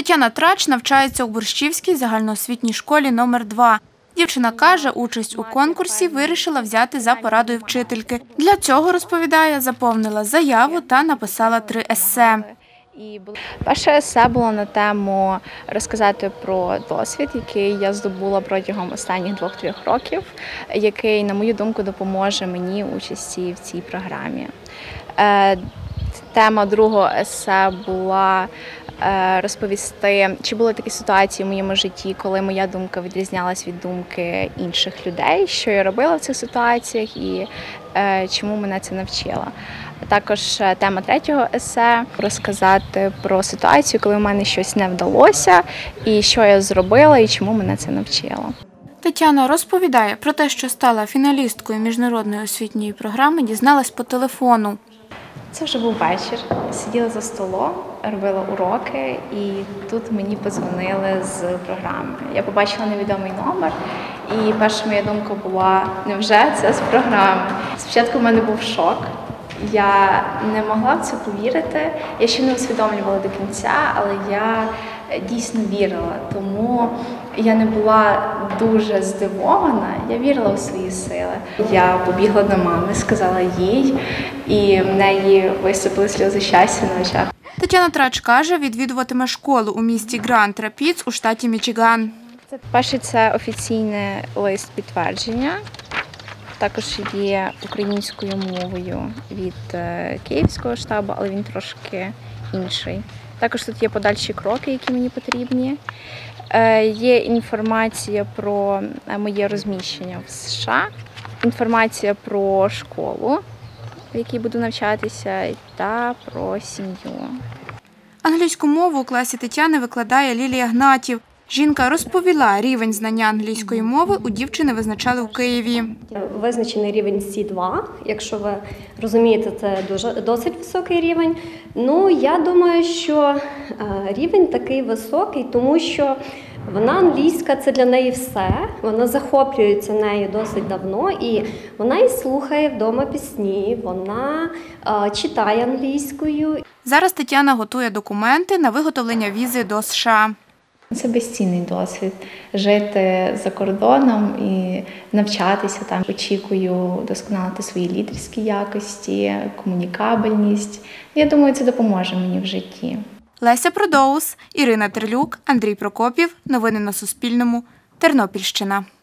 Тетяна Трач навчається у Борщівській загальноосвітній школі номер 2. Дівчина каже, участь у конкурсі вирішила взяти за порадою вчительки. Для цього, розповідає, заповнила заяву та написала 3 есе. Перше есе було на тему розказати про досвід, який я здобула протягом останніх 2-3 років, який, на мою думку, допоможе мені участі в цій програмі. Тема другого есе була розповісти, чи були такі ситуації в моєму житті, коли моя думка відрізнялась від думки інших людей, що я робила в цих ситуаціях і чому мене це навчило. Також тема третього есе – розказати про ситуацію, коли в мене щось не вдалося, і що я зробила, і чому мене це навчило. Тетяна розповідає про те, що стала фіналісткою міжнародної освітньої програми, дізналась по телефону. Це вже був вечір, сиділа за столом, робила уроки, і тут мені подзвонили з програми. Я побачила невідомий номер, і перша моя думка була, невже це з програми? Спочатку в мене був шок. Я не могла в це повірити, я ще не усвідомлювала до кінця, але я дійсно вірила, тому я не була дуже здивована, я вірила в свої сили. Я побігла до мами, сказала їй, і в неї висипали сльози щастя на очах. Тетяна Трач каже, відвідуватиме школу у місті Гранд Рапідс у штаті Мічиган. Перше, це офіційний лист підтвердження. Також є українською мовою від Київського штабу, але він трошки інший. Також тут є подальші кроки, які мені потрібні. Є інформація про моє розміщення в США, інформація про школу, в якій буду навчатися, та про сім'ю. Англійську мову у класі Тетяни викладає Лілія Гнатів. Жінка розповіла, рівень знання англійської мови у дівчини визначали у Києві. Визначений рівень C2, якщо ви розумієте, це досить високий рівень. Ну, я думаю, що рівень такий високий, тому що вона англійська, це для неї все, вона захоплюється нею досить давно, і вона і слухає вдома пісні, вона читає англійською. Зараз Тетяна готує документи на виготовлення візи до США. Це безцінний досвід – жити за кордоном і навчатися там. Очікую вдосконалити свої лідерські якості, комунікабельність. Я думаю, це допоможе мені в житті. Леся Продоус, Ірина Терлюк, Андрій Прокопів. Новини на Суспільному. Тернопільщина.